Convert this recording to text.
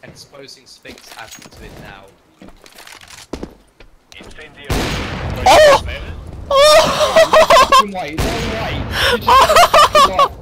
exposing Sphinx admin to it now. Oh! Oh! No way, no way. You just